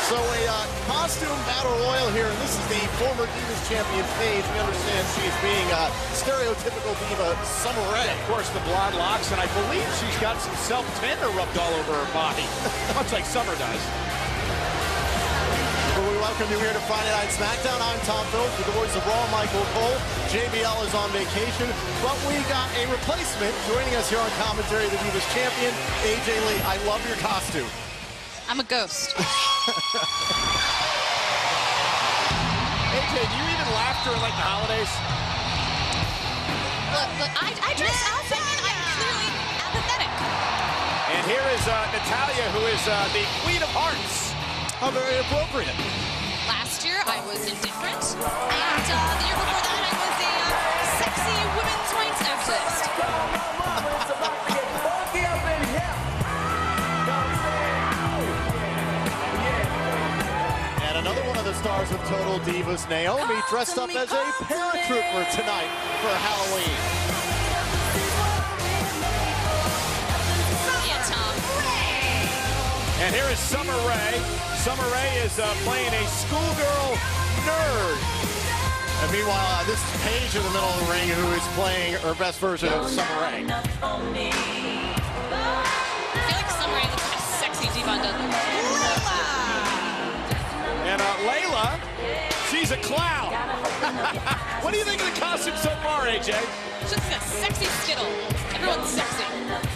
So a costume battle royal here, and this is the former Divas champion, Paige. We understand she's being stereotypical diva, Summer Rae. Of course, the blonde locks, and I believe she's got some self-tanner rubbed all over her body, much like Summer does. Well, we welcome you here to Friday Night Smackdown. I'm Tom Phillips with the voice of Raw, Michael Cole. JBL is on vacation, but we got a replacement joining us here on commentary, the Divas champion, AJ Lee. I love your costume. I'm a ghost. AJ, do you even laugh during like the holidays? Look, I dress up and I'm clearly apathetic. And here is Natalya, who is the Queen of Hearts. How very appropriate. Last year I was indifferent, and the year before that I was a sexy women's rights activist. Another one of the stars of Total Divas, Naomi, dressed up as a paratrooper tonight for Halloween. Yeah, Tom. And here is Summer Rae. Summer Rae is playing a schoolgirl nerd. And meanwhile, this is Paige in the middle of the ring, who is playing her best version of Summer Rae. I feel like Summer Rae looks like a sexy diva on Dudley. And Layla, she's a clown. What do you think of the costume so far, AJ? She's a sexy skittle. Everyone's sexy.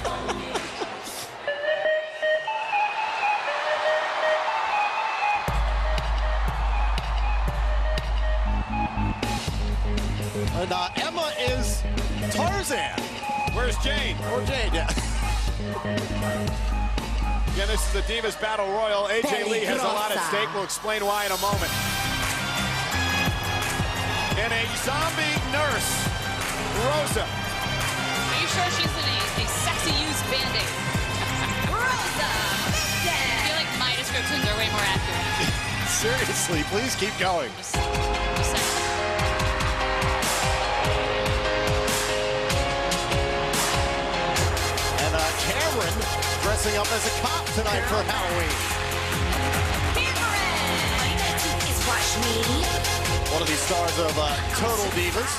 And Emma is Tarzan. Where's Jane? Or Jane, yeah. Again, this is the Divas Battle Royal. AJ Lee has a lot at stake. We'll explain why in a moment. And a zombie nurse, Rosa. Are you sure she's in a sexy used Band-Aid? Rosa! I feel like my descriptions are way more accurate. Seriously, please keep going. Just saying. And Cameron dressing up as a cop tonight for Halloween. Watch me. One of these stars of Total Divas.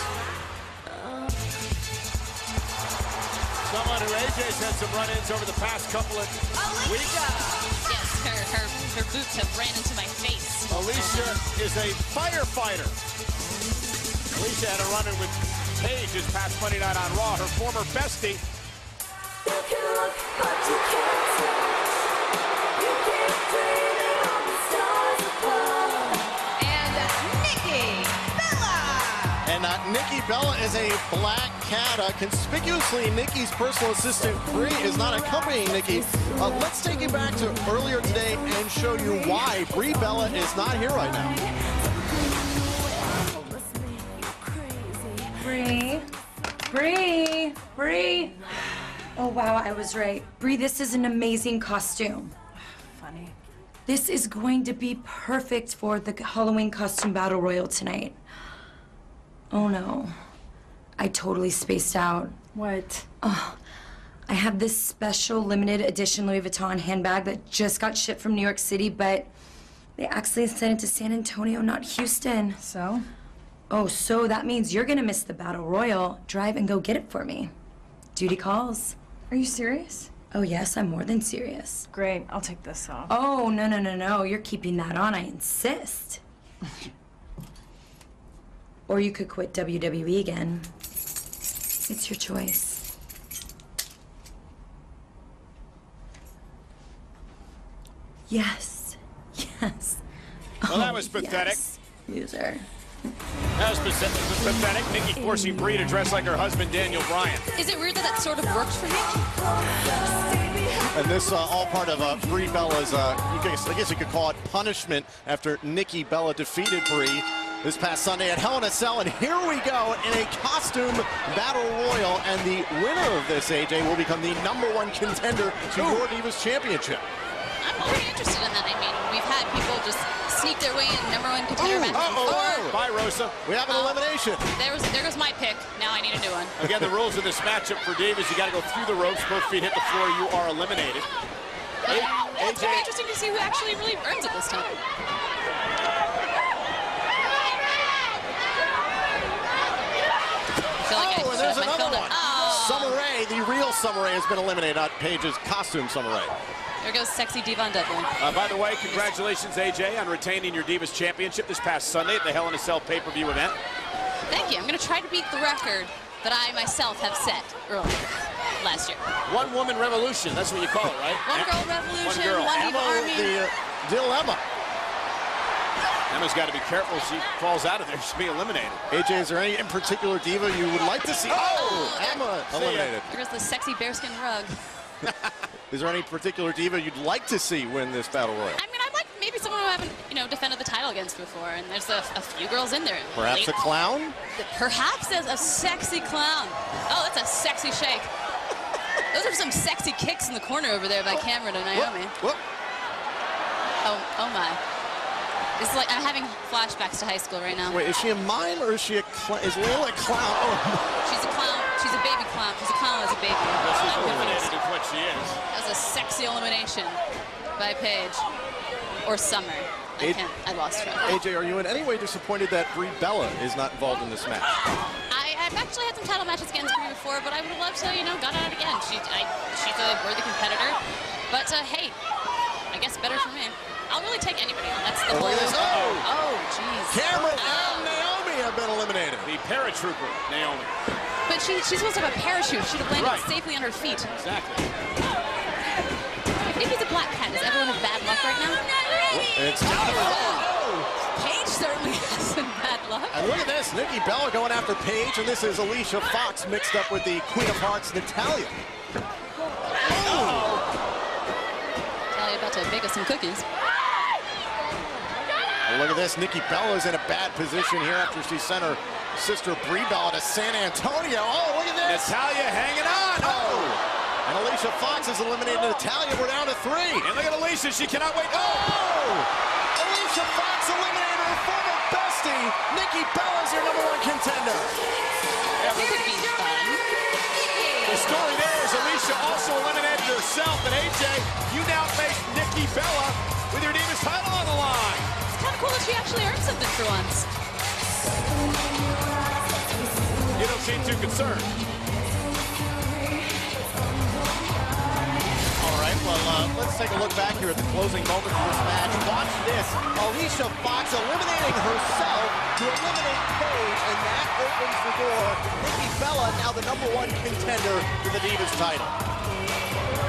Someone who AJ's had some run-ins over the past couple of weeks. Yes, her boots have ran into my face. Alicia is a firefighter. Alicia had a run-in with Paige this past Monday night on Raw, her former bestie. You can look, but you can't touch. You keep dreaming of the stars above. And Nikki Bella. And Nikki Bella is a black cat. Conspicuously, Nikki's personal assistant, Bree, is not accompanying Nikki. Let's take you back to earlier today and show you why Brie Bella is not here right now. Bree. Oh, wow, I was right. Bree, this is an amazing costume. Funny. This is going to be perfect for the Halloween costume battle royal tonight. Oh, no. I totally spaced out. What? Oh, I have this special limited edition Louis Vuitton handbag that just got shipped from New York City, but they actually sent it to San Antonio, not Houston. So? Oh, so that means you're gonna miss the battle royal. Drive and go get it for me. Duty calls. Are you serious? Oh, yes, I'm more than serious. Great, I'll take this off. Oh, no. You're keeping that on, I insist. Or you could quit WWE again. It's your choice. Yes. Well, that was pathetic. Yes. Loser. That was pathetic. Nikki forcing Brie to dress like her husband, Daniel Bryan. Is it weird that that sort of worked for me? And this all part of Brie Bella's, I guess you could call it punishment after Nikki Bella defeated Brie this past Sunday at Hell in a Cell. And here we go in a costume battle royal. And the winner of this, AJ, will become the #1 contender to your Divas Championship. I'm pretty interested in that. I mean, we've had people just sneak their way in #1 contender matches before. Bye, Rosa. We have an elimination. There goes my pick. Now I need a new one. Again, the rules of this matchup for Divas, you got to go through the ropes. Both feet hit the floor. You are eliminated. Yeah, it's going to be interesting to see who actually really earns it this time. Oh, and there's another one. Summer Rae, the real Summer Rae, has been eliminated, not Paige's costume Summer Rae. There goes sexy diva on Batlle. By the way, congratulations, AJ, on retaining your Divas Championship this past Sunday at the Hell in a Cell pay-per-view event. Thank you. I'm going to try to beat the record that I myself have set earlier last year. One woman revolution, that's what you call it, right? One girl revolution, One girl. one diva Emma, army. the dilemma. Emma's got to be careful. If she falls out of there, she'll be eliminated. AJ, is there any in particular diva you would like to see? Oh, Emma eliminated. There's the sexy bearskin rug. Is there any particular diva you'd like to see win this battle royal? I mean, I'd like maybe someone who I haven't, defended the title against before, and there's a few girls in there. Perhaps a clown? Perhaps as a sexy clown. Oh, that's a sexy shake. Those are some sexy kicks in the corner over there by Cameron and Naomi. Whoop. Oh my. This is like, I'm having flashbacks to high school right now. Wait, is she a mime or is she a clown? Is Layla a clown? Oh. She's a clown. She's a baby clown. She's a clown as a baby. She's eliminated is what she is. That was a sexy elimination by Paige. Or Summer. I lost track. AJ, are you in any way disappointed that Brie Bella is not involved in this match? I've actually had some title matches against Brie before, but I would have loved to, got at it again. She's a worthy competitor. But, hey, I guess better for me. I'll really take anybody on. That's the whole. Oh, jeez. Cameron and Naomi have been eliminated. The paratrooper, Naomi. But she's supposed to have a parachute. She'd have landed safely on her feet. Exactly. If he's a black cat, does everyone have bad luck right now? It's down to Paige certainly has some bad luck. And look at this, Nikki Bella going after Paige, and this is Alicia Fox mixed up with the Queen of Hearts, Natalya. Natalya about to bake us some cookies. And look at this, Nikki Bella's in a bad position here after she sent her sister Brie Bella to San Antonio. Oh, look at this. Natalya hanging on. Oh! And Alicia Fox has eliminated Natalya. We're down to 3. And look at Alicia. She cannot wait. Oh! Alicia Fox eliminated her former bestie. Nikki Bella's your #1 contender. This could be fun. The story there is Alicia also eliminated herself. And AJ, you now face Nikki Bella with your Divas title on the line. It's kind of cool that she actually earned something for once. You don't seem too concerned. Well, let's take a look back here at the closing moments of this match. Watch this. Alicia Fox eliminating herself to eliminate Paige, and that opens the door. Nikki Bella now the #1 contender to the Divas title.